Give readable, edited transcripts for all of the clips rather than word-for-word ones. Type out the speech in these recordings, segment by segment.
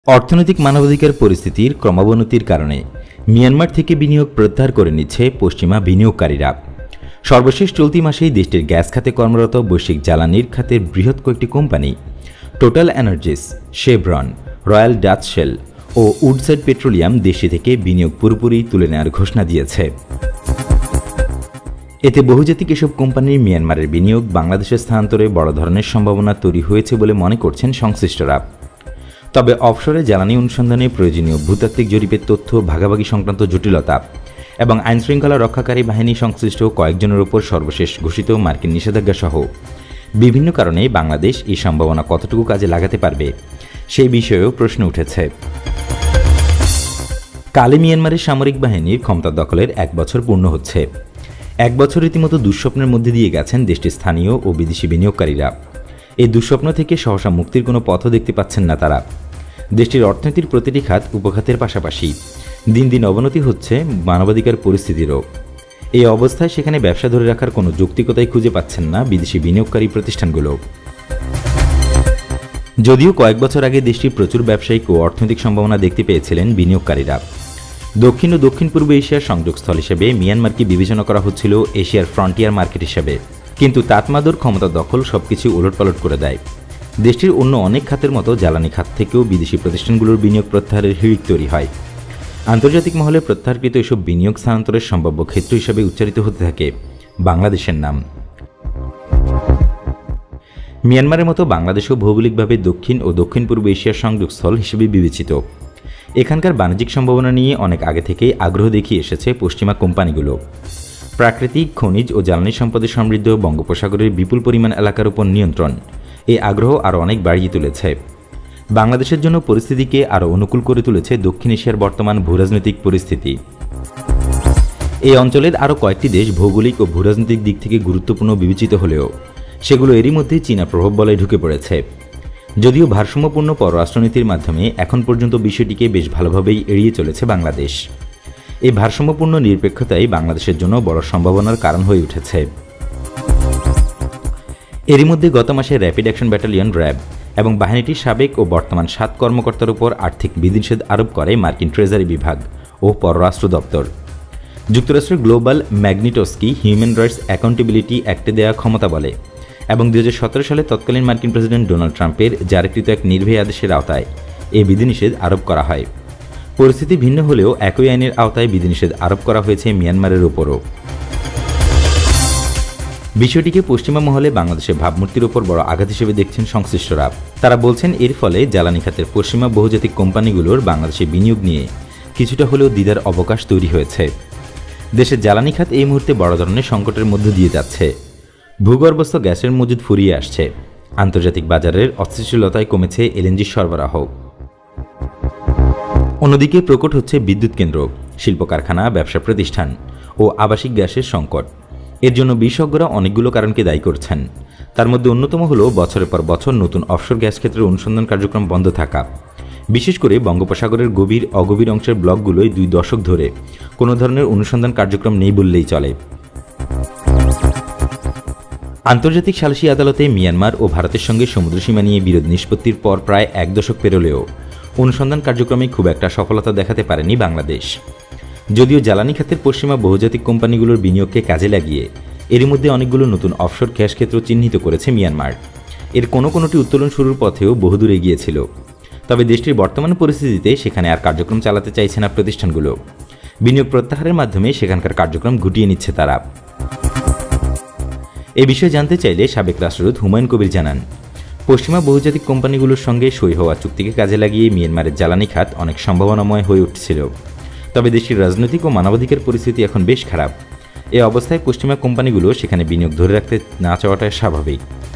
অর্থনৈতিক মানবাধিকার পরিস্থিতির ক্রমাবনতির কারণে মিয়ানমার থেকে বিনিয়োগ প্রত্যাহার করে নিচ্ছে পশ্চিমা বিনিয়োগকারীরা। সর্বশেষ চলতি মাসেই দেশটির গ্যাস খাতে কর্মরত বৈশ্বিক জ্বালানির খাতের বৃহৎ কয়েকটি company TotalEnergies, Chevron, Royal Dutch Shell ও উডসাইড পেট্রোলিয়াম দেশটি থেকে বিনিয়োগ পুরোপুরি তুলে নেওয়ার ঘোষণা দিয়েছে। এতে বহুজাতিক এসব কোম্পানির মিয়ানমারের বিনিয়োগ বাংলাদেশে স্থানান্তরে বড় ধরনের সম্ভাবনা তৈরি হয়েছে বলে মনে করছেন সংশ্লিষ্টরা। তবে অফশোরে জ্বালানি অনুসন্ধানে প্রয়োজনীয় ভূতাত্ত্বিক জরিপের তথ্য ভাগাভাগি সংক্রান্ত জটিলতা এবং আইনশৃঙ্খলা রক্ষাকারী বাহিনী সংশ্লিষ্ট কয়েকজনের ওপর সর্বশেষ ঘোষিত মার্কিন নিষেধাজ্ঞা সহ বিভিন্ন কারণে বাংলাদেশ এই সম্ভাবনা কতটুকু কাজে লাগাতে পারবে সেই বিষয়েও প্রশ্ন উঠেছে। কালে মিয়ানমারের সামরিক বাহিনীর ক্ষমতা দখলের 1 বছর পূর্ণ হচ্ছে। 1 বছর রীতিমতো দুঃস্বপ্নের মধ্যে দিয়ে গেছেন দেশটির স্থানীয় ও বিদেশি বিনিয়োগকারীরা। এই দুঃস্বপ্ন থেকে সহসা মুক্তির কোনো পথও দেখতে পাচ্ছেন না তারা। দেশটির অর্থনীতির প্রতিটি খাত উপখাতের পাশাপাশি দিন দিন অবনতি হচ্ছে মানবাধিকার পরিস্থিতিরও। এই অবস্থায় সেখানে ব্যবসা ধরে রাখার কোনো যৌক্তিকতাই খুঁজে পাচ্ছেন না বিদেশি বিনিয়োগকারী প্রতিষ্ঠানগুলো। যদিও কয়েক বছর আগে দেশটির প্রচুর ব্যবসায়িক ও অর্থনৈতিক সম্ভাবনা দেখতে পেয়েছিলেন বিনিয়োগকারীরা। দক্ষিণ ও দক্ষিণ পূর্ব এশিয়ার সংযোগস্থল হিসেবে মিয়ানমারকে বিবেচনা করা হচ্ছিল এশিয়ার ফ্রন্টিয়ার মার্কেট হিসেবে, কিন্তু তাতমাদর ক্ষমতা দখল সবকিছু ওলটপালট করে দেয়। দেশটির অন্য অনেক খাতের মতো জ্বালানি খাত থেকেও বিদেশি প্রতিষ্ঠানগুলোর বিনিয়োগ প্রত্যাহারের হিড়িক তৈরি হয়। আন্তর্জাতিক মহলে প্রত্যাহারকৃত এসব বিনিয়োগ স্থানান্তরের সম্ভাব্য ক্ষেত্র হিসেবে উচ্চারিত হতে থাকে বাংলাদেশের নাম। মিয়ানমারের মতো বাংলাদেশও ভৌগোলিকভাবে দক্ষিণ ও দক্ষিণ পূর্ব এশিয়ার সংযোগস্থল হিসেবে বিবেচিত। এখানকার বাণিজ্যিক সম্ভাবনা নিয়ে অনেক আগে থেকেই আগ্রহ দেখিয়ে এসেছে পশ্চিমা কোম্পানিগুলো। প্রাকৃতিক, খনিজ ও জ্বালানি সম্পদে সমৃদ্ধ বঙ্গোপসাগরের বিপুল পরিমাণ এলাকার উপর নিয়ন্ত্রণ এই আগ্রহ আরও অনেক বাড়িয়ে তুলেছে। বাংলাদেশের জন্য পরিস্থিতিকে আরও অনুকূল করে তুলেছে দক্ষিণ এশিয়ার বর্তমান ভূরাজনৈতিক পরিস্থিতি। এই অঞ্চলের আরও কয়েকটি দেশ ভৌগোলিক ও ভূরাজনৈতিক দিক থেকে গুরুত্বপূর্ণ বিবেচিত হলেও সেগুলো এরই মধ্যে চীনা প্রভাব বলয়ে ঢুকে পড়েছে। যদিও ভারসাম্যপূর্ণ পররাষ্ট্রনীতির মাধ্যমে এখন পর্যন্ত বিষয়টিকে বেশ ভালোভাবেই এড়িয়ে চলেছে বাংলাদেশ। এই ভারসাম্যপূর্ণ নিরপেক্ষতাই বাংলাদেশের জন্য বড় সম্ভাবনার কারণ হয়ে উঠেছে। এরই মধ্যে গত মাসে র্যাপিড অ্যাকশন ব্যাটালিয়ন র্যাব এবং বাহিনীটির সাবেক ও বর্তমান 7 কর্মকর্তার উপর আর্থিক বিধিনিষেধ আরোপ করে মার্কিন ট্রেজারি বিভাগ ও পররাষ্ট্র দপ্তর। যুক্তরাষ্ট্রের Global Magnitsky Human Rights Accountability অ্যাক্টে দেওয়া ক্ষমতা বলে এবং 2017 সালে তৎকালীন মার্কিন প্রেসিডেন্ট ডোনাল্ড ট্রাম্পের জারিকৃত এক নির্ভয়া আদেশের আওতায় এই বিধিনিষেধ আরোপ করা হয়। পরিস্থিতি ভিন্ন হলেও একই আইনের আওতায় বিধিনিষেধ আরোপ করা হয়েছে মিয়ানমারের উপরও। বিষয়টিকে পশ্চিমা মহলে বাংলাদেশের ভাবমূর্তির উপর বড় আঘাত হিসেবে দেখছেন সংশ্লিষ্টরা। তারা বলছেন এর ফলে জ্বালানি খাতের পশ্চিমা বহুজাতিক কোম্পানিগুলোর বাংলাদেশে বিনিয়োগ নিয়ে কিছুটা হলেও দ্বিধার অবকাশ তৈরি হয়েছে। দেশের জ্বালানি খাত এই মুহূর্তে বড় ধরনের সংকটের মধ্য দিয়ে যাচ্ছে। ভূগর্ভস্থ গ্যাসের মজুদ ফুরিয়ে আসছে। আন্তর্জাতিক বাজারের অস্থিতিশীলতায় কমেছে এলএনজি সরবরাহ। অন্যদিকে প্রকট হচ্ছে বিদ্যুৎ কেন্দ্র, শিল্প কারখানা, ব্যবসা প্রতিষ্ঠান ও আবাসিক গ্যাসের সংকট। এর জন্য বিশেষজ্ঞরা অনেকগুলো কারণকে দায়ী করছেন। তার মধ্যে অন্যতম হল বছরের পর বছর নতুন অফশোর গ্যাস ক্ষেত্রের অনুসন্ধান কার্যক্রম বন্ধ থাকা। বিশেষ করে বঙ্গোপসাগরের গভীর অগভীর অংশের ব্লকগুলোয় 2 দশক ধরে কোনো ধরনের অনুসন্ধান কার্যক্রম নেই বললেই চলে। আন্তর্জাতিক সালিসি আদালতে মিয়ানমার ও ভারতের সঙ্গে সমুদ্রসীমা নিয়ে বিরোধ নিষ্পত্তির পর প্রায় 1 দশক পেরোলেও অনুসন্ধান কার্যক্রমে খুব একটা সফলতা দেখাতে পারেনি বাংলাদেশ। যদিও জ্বালানি খাতের পশ্চিমা বহুজাতিক কোম্পানিগুলোর বিনিয়োগকে কাজে লাগিয়ে এরই মধ্যে অনেকগুলো নতুন অফশোর গ্যাস ক্ষেত্র চিহ্নিত করেছে মিয়ানমার। এর কোনোটি উত্তোলন শুরুর পথেও বহুদূর এগিয়েছিল। তবে দেশটির বর্তমান পরিস্থিতিতে সেখানে আর কার্যক্রম চালাতে চাইছে না প্রতিষ্ঠানগুলো। বিনিয়োগ প্রত্যাহারের মাধ্যমে সেখানকার কার্যক্রম গুটিয়ে নিচ্ছে তারা। এ বিষয়ে জানতে চাইলে সাবেক রাষ্ট্রদূত হুমায়ুন কবির জানান, পশ্চিমা বহুজাতিক কোম্পানিগুলোর সঙ্গে সই হওয়া চুক্তিকে কাজে লাগিয়ে মিয়ানমারের জ্বালানি খাত অনেক সম্ভাবনাময় হয়ে উঠছিল। তবে দেশটির রাজনৈতিক ও মানবাধিকার পরিস্থিতি এখন বেশ খারাপ। এ অবস্থায় পশ্চিমা কোম্পানিগুলো সেখানে বিনিয়োগ ধরে রাখতে না চাওয়াটাই স্বাভাবিক।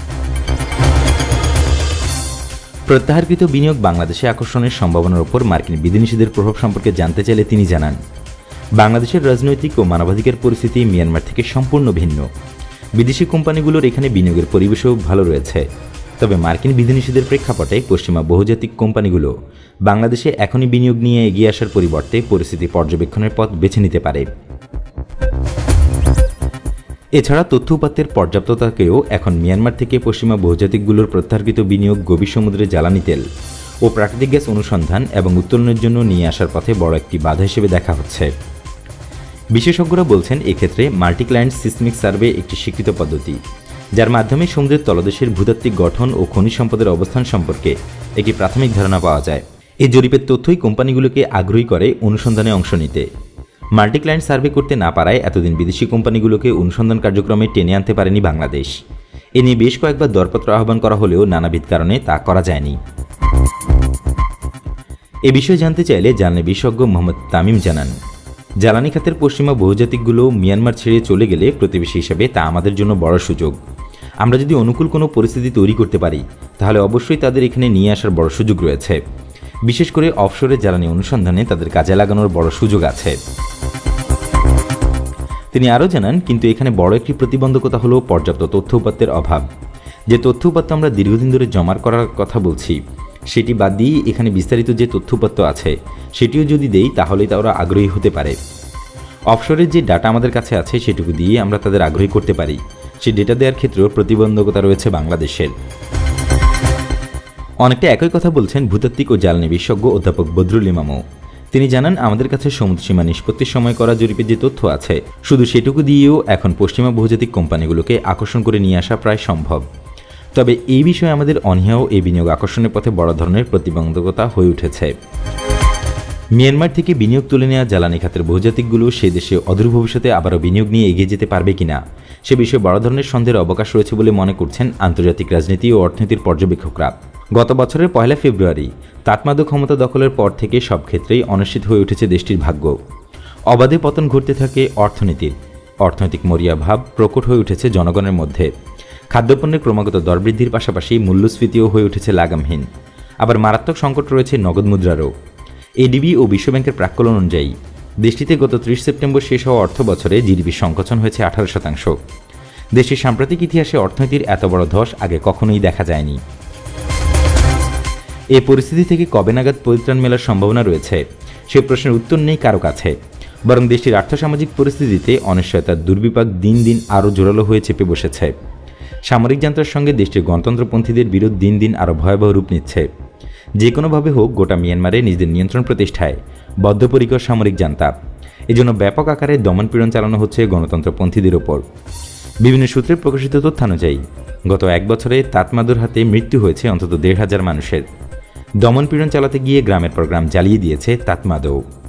প্রত্যাহারকৃত বিনিয়োগ বাংলাদেশে আকর্ষণের সম্ভাবনার উপর মার্কিন বিধিনিষেধের প্রভাব সম্পর্কে জানতে চাইলে তিনি জানান, বাংলাদেশের রাজনৈতিক ও মানবাধিকার পরিস্থিতি মিয়ানমার থেকে সম্পূর্ণ ভিন্ন। বিদেশি কোম্পানিগুলোর এখানে বিনিয়োগের পরিবেশও ভালো রয়েছে। তবে মার্কিন বিধিনিষেধের প্রেক্ষাপটে পশ্চিমা বহুজাতিক কোম্পানিগুলো বাংলাদেশে এখনই বিনিয়োগ নিয়ে এগিয়ে আসার পরিবর্তে পরিস্থিতি পর্যবেক্ষণের পথ বেছে নিতে পারে। এছাড়া তথ্য উপাত্তের পর্যাপ্ততাকেও এখন মিয়ানমার থেকে পশ্চিমা বহুজাতিকগুলোর প্রত্যাহারকৃত বিনিয়োগ গভীর সমুদ্রে জ্বালানি তেল ও প্রাকৃতিক গ্যাস অনুসন্ধান এবং উত্তোলনের জন্য নিয়ে আসার পথে বড় একটি বাধা হিসেবে দেখা হচ্ছে। বিশেষজ্ঞরা বলছেন, এক্ষেত্রে মাল্টি ক্লায়েন্ট সিসমিক সার্ভে একটি স্বীকৃত পদ্ধতি, যার মাধ্যমে সমুদ্রের তলদেশের ভূতাত্ত্বিক গঠন ও খনিজ সম্পদের অবস্থান সম্পর্কে একটি প্রাথমিক ধারণা পাওয়া যায়। এই জরিপের তথ্যই কোম্পানিগুলোকে আগ্রহী করে অনুসন্ধানে অংশ নিতে। মাল্টি ক্লায়েন্ট সার্ভে করতে না পারায় এতদিন বিদেশি কোম্পানিগুলোকে অনুসন্ধান কার্যক্রমে টেনে আনতে পারেনি বাংলাদেশ। এ নিয়ে বেশ কয়েকবার দরপত্র আহ্বান করা হলেও নানাবিধ কারণে তা করা যায়নি। এ বিষয়ে জানতে চাইলে জ্বালানি বিশেষজ্ঞ মোহাম্মদ তামিম জানান, জ্বালানি খাতের পশ্চিমা বহুজাতিকগুলো মিয়ানমার ছেড়ে চলে গেলে প্রতিবেশী হিসেবে তা আমাদের জন্য বড় সুযোগ। আমরা যদি অনুকূল কোনো পরিস্থিতি তৈরি করতে পারি, তাহলে অবশ্যই তাদের এখানে নিয়ে আসার বড় সুযোগ রয়েছে। বিশেষ করে অফশোরে জ্বালানি অনুসন্ধানে তাদের কাজে লাগানোর বড় সুযোগ আছে। তিনি আরও জানান, কিন্তু এখানে বড় একটি প্রতিবন্ধকতা হলো পর্যাপ্ত তথ্য উপাত্তের অভাব। যে তথ্য উপাত্ত আমরা দীর্ঘদিন ধরে জমা করার কথা বলছি, সেটি বাদ দিয়ে এখানে বিস্তারিত যে তথ্য উপাত্ত আছে সেটিও যদি দেই, তাহলেই তারা আগ্রহী হতে পারে। অফশোরের যে ডাটা আমাদের কাছে আছে সেটুকু দিয়ে আমরা তাদের আগ্রহী করতে পারি। সেই ডেটা দেওয়ার ক্ষেত্রেও প্রতিবন্ধকতা রয়েছে বাংলাদেশের। অনেকটা একই কথা বলছেন ভূতাত্ত্বিক ও জ্বালানি বিশেষজ্ঞ অধ্যাপক বদরুল ইমামও। তিনি জানান, আমাদের কাছে সমুদ্রসীমা নিষ্পত্তির সময় করা জরিপের যে তথ্য আছে, শুধু সেটুকু দিয়েও এখন পশ্চিমা বহুজাতিক কোম্পানিগুলোকে আকর্ষণ করে নিয়ে আসা প্রায় সম্ভব। তবে এই বিষয়ে আমাদের অনীহাও এই বিনিয়োগ আকর্ষণের পথে বড় ধরনের প্রতিবন্ধকতা হয়ে উঠেছে। মিয়ানমার থেকে বিনিয়োগ তুলে নেওয়া জ্বালানি খাতের বহুজাতিকগুলো সে দেশে অদূর ভবিষ্যতে আবারও বিনিয়োগ নিয়ে এগিয়ে যেতে পারবে কিনা, সে বিষয়ে বড় ধরনের সন্দেহের অবকাশ রয়েছে বলে মনে করছেন আন্তর্জাতিক রাজনীতি ও অর্থনীতির পর্যবেক্ষকরা। গত বছরের ১ ফেব্রুয়ারি তাতমাদু ক্ষমতা দখলের পর থেকে সব ক্ষেত্রেই অনিশ্চিত হয়ে উঠেছে দেশটির ভাগ্য। অবাধে পতন ঘটতে থাকে অর্থনীতির। অর্থনৈতিক মরিয়া ভাব প্রকট হয়ে উঠেছে জনগণের মধ্যে। খাদ্যপণ্যের ক্রমাগত দরবৃদ্ধির পাশাপাশি মূল্যস্ফীতিও হয়ে উঠেছে লাগামহীন। আবার মারাত্মক সংকট রয়েছে নগদ মুদ্রারও। এডিবি ও বিশ্বব্যাংকের প্রাক্কলন অনুযায়ী দেশটিতে গত ৩০ সেপ্টেম্বর শেষ হওয়া অর্থ বছরে জিডিপির সংকোচন হয়েছে 18%। দেশটির সাম্প্রতিক ইতিহাসে অর্থনীতির এত বড় ধস আগে কখনোই দেখা যায়নি। এই পরিস্থিতি থেকে কবে নাগাদ পরিত্রাণ মেলার সম্ভাবনা রয়েছে, সে প্রশ্নের উত্তর নেই কারো কাছে। বরং দেশটির আর্থসামাজিক পরিস্থিতিতে অনিশ্চয়তার দুর্বিপাক দিন দিন আরও জোরালো হয়ে চেপে বসেছে। সামরিক যন্ত্রের সঙ্গে দেশটির গণতন্ত্রপন্থীদের বিরোধ দিন দিন আরও ভয়াবহ রূপ নিচ্ছে। যে কোনোভাবে হোক গোটা মিয়ানমারে নিজেদের নিয়ন্ত্রণ প্রতিষ্ঠায় বদ্ধপরিকর সামরিক জান্তা। এজন্য ব্যাপক আকারে দমনপীড়ন চালানো হচ্ছে গণতন্ত্রপন্থীদের ওপর। বিভিন্ন সূত্রে প্রকাশিত তথ্যানুযায়ী গত 1 বছরে তাতমাদুর হাতে মৃত্যু হয়েছে অন্তত ১৫০০ মানুষের। দমনপীড়ন চালাতে গিয়ে গ্রামের পর গ্রাম জ্বালিয়ে দিয়েছে তাতমাদু।